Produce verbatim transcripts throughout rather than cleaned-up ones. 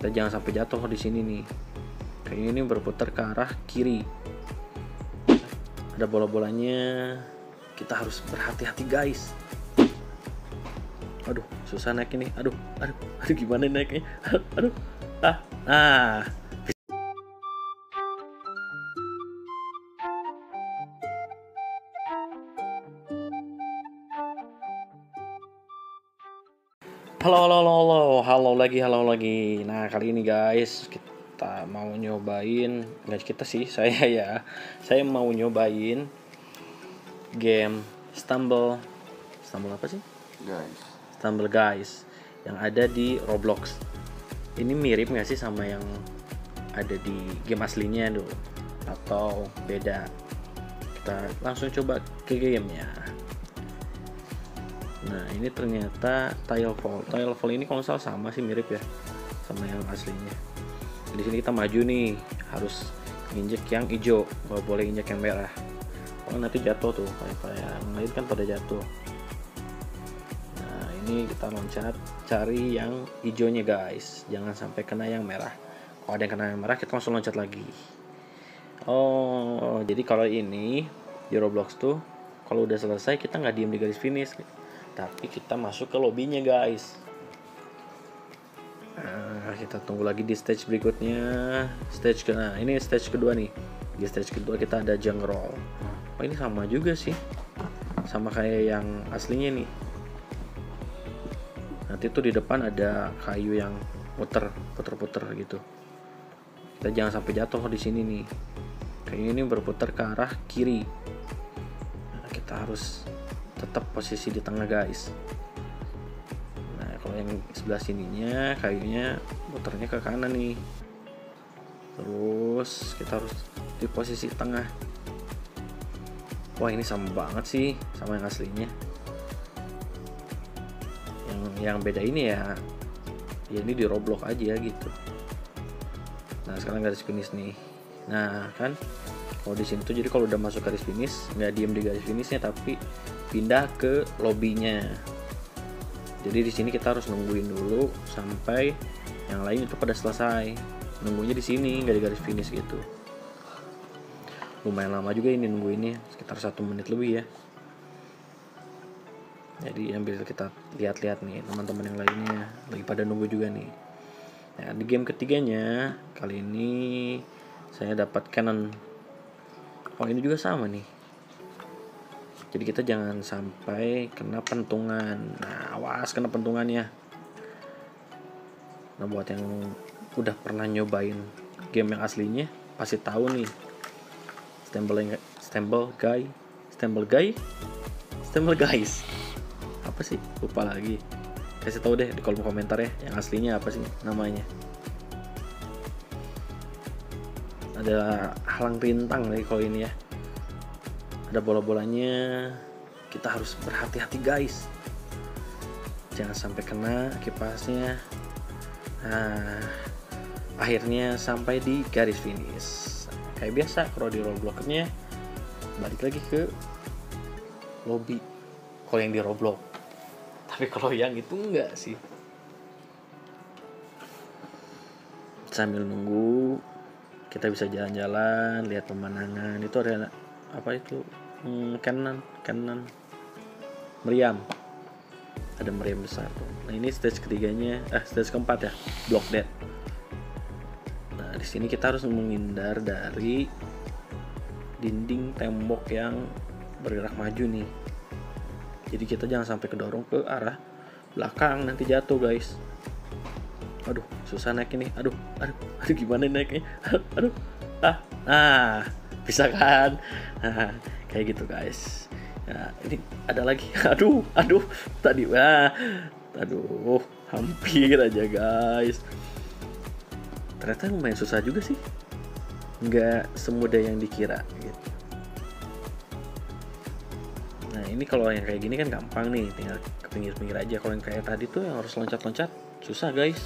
Kita jangan sampai jatuh di sini nih. Kayaknya ini berputar ke arah kiri. Ada bola-bolanya. Kita harus berhati-hati guys. Aduh, susah naik ini. Aduh, aduh, aduh gimana naiknya? Aduh, aduh. Ah, ah. Halo, halo, halo, halo, halo lagi, halo lagi. Nah, kali ini guys, kita mau nyobain, nggak kita sih, saya ya, saya mau nyobain game Stumble, Stumble apa sih? Guys, Stumble Guys, yang ada di Roblox. Ini mirip nggak sih sama yang ada di game aslinya dulu, atau beda? Kita langsung coba ke gamenya. Nah, ini ternyata Tilefall. Tilefall ini kalau salah sama sih, mirip ya sama yang aslinya. Di sini kita maju nih, harus injek yang hijau, nggak boleh injek yang merah. Oh, nanti jatuh tuh, kayak kayak yang lain kan pada jatuh. Nah, ini kita loncat, cari yang hijaunya guys, jangan sampai kena yang merah. Kalau ada yang kena yang merah, kita langsung loncat lagi. Oh, jadi kalau ini di Roblox tuh, kalau udah selesai kita nggak diem di garis finish, tapi kita masuk ke lobbynya guys. Nah, kita tunggu lagi di stage berikutnya. Stage ke, nah ini stage kedua nih. Di stage kedua kita ada junk roll. Oh, ini sama juga sih, sama kayak yang aslinya nih. Nanti tuh di depan ada kayu yang puter, puter-puter gitu. Kita jangan sampai jatuh di sini nih. Kayak ini berputar ke arah kiri. Nah, kita harus tetap posisi di tengah guys. Nah, kalau yang sebelah sininya kayunya muternya ke kanan nih. Terus kita harus di posisi tengah. Wah, ini sama banget sih sama yang aslinya. Yang yang beda ini ya, ya ini di Roblox aja gitu. Nah, sekarang garis finish nih. Nah, kan kalau di sini tuh jadi kalau udah masuk garis finish nggak diem di garis finishnya, tapi pindah ke lobbynya. Jadi di sini kita harus nungguin dulu sampai yang lain itu pada selesai. Nunggunya di sini, nggak di garis finish gitu. Lumayan lama juga ini nungguinnya, sekitar satu menit lebih ya. Jadi ambil kita lihat-lihat nih teman-teman yang lainnya lagi pada nunggu juga nih. Nah, di game ketiganya kali ini saya dapat cannon. Oh, ini juga sama nih. Jadi kita jangan sampai kena pentungan. Nah, awas kena pentungannya. Nah, buat yang udah pernah nyobain game yang aslinya pasti tahu nih. Stumble Stumble Guy, Stumble Guy, Stumble Guys. Apa sih? Lupa lagi. Kasih tahu deh di kolom komentar ya, yang aslinya apa sih namanya. Ada halang rintang nih kalau ini ya. Ada bola-bolanya. Kita harus berhati-hati guys, jangan sampai kena kipasnya. Nah, akhirnya sampai di garis finish. Kayak biasa kalau di Roblox-nya balik lagi ke lobby kalau yang di Roblox, tapi kalau yang itu enggak sih. Sambil nunggu kita bisa jalan-jalan, lihat pemandangan. Itu ada apa itu? Hmm, kanan, kanan. Meriam. Ada meriam besar tuh. Nah, ini stage ketiganya, eh stage keempat ya, Block Dead. Nah, di sini kita harus menghindar dari dinding tembok yang bergerak maju nih. Jadi kita jangan sampai kedorong ke arah belakang, nanti jatuh guys. Aduh, susah naik ini. Aduh, aduh, aduh gimana naiknya? Aduh, aduh. Ah, ah, bisa kan? Nah, kayak gitu guys. Nah, ini ada lagi. Aduh, aduh, tadi wah, aduh, hampir aja guys. Ternyata lumayan susah juga sih. Nggak semudah yang dikira gitu. Nah, ini kalau yang kayak gini kan gampang nih, tinggal ke pinggir-pinggir aja. Kalau yang kayak tadi tuh yang harus loncat-loncat susah guys.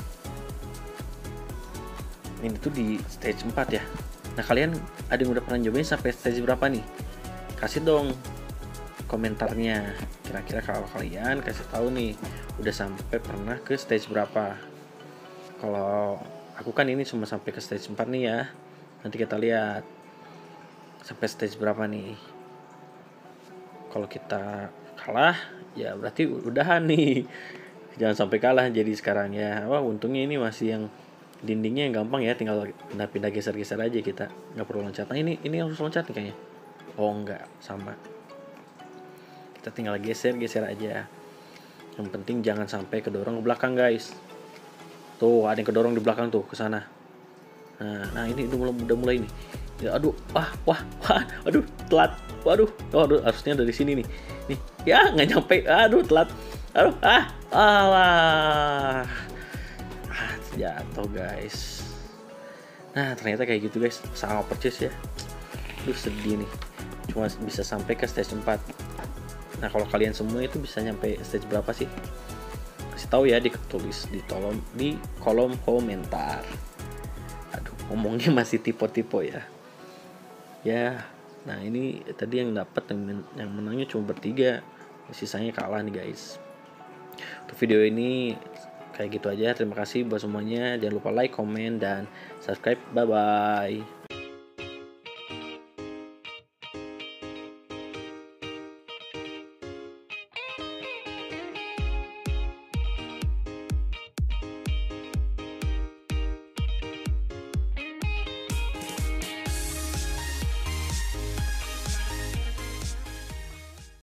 Ini tuh di stage empat ya. Nah, kalian ada yang udah pernah nyobain sampai stage berapa nih? Kasih dong komentarnya. Kira-kira kalau kalian kasih tahu nih udah sampai pernah ke stage berapa. Kalau aku kan ini cuma sampai ke stage empat nih ya. Nanti kita lihat sampai stage berapa nih. Kalau kita kalah ya berarti udahan nih. Jangan sampai kalah jadi sekarang ya. Wah, untungnya ini masih yang dindingnya yang gampang ya, tinggal pindah-pindah geser-geser aja kita. Nggak perlu loncat. Nah, ini ini harus loncat nih kayaknya. Oh, enggak, sama. Kita tinggal geser-geser aja. Yang penting jangan sampai kedorong ke belakang, guys. Tuh, ada yang kedorong di belakang tuh, ke sana. Nah, nah ini udah mulai, udah mulai nih. Ya, aduh, wah, wah, wah, aduh, telat. Waduh, oh, aduh, harusnya dari sini nih. Nih, ya nggak nyampe. Aduh, telat. Aduh, ah, alah. Ah, jatuh, guys. Nah, ternyata kayak gitu, guys. Sama percis ya. Aduh, sedih nih. Cuma bisa sampai ke stage empat. Nah, kalau kalian semua itu bisa nyampe stage berapa sih? Kasih tahu ya, ditulis di kolom di kolom komentar. Aduh, ngomongnya masih tipe-tipe ya. Ya, nah ini tadi yang dapat yang, yang menangnya cuma bertiga. Sisanya kalah nih, guys. Untuk video ini kayak gitu aja. Terima kasih buat semuanya. Jangan lupa like, comment, dan subscribe. Bye bye.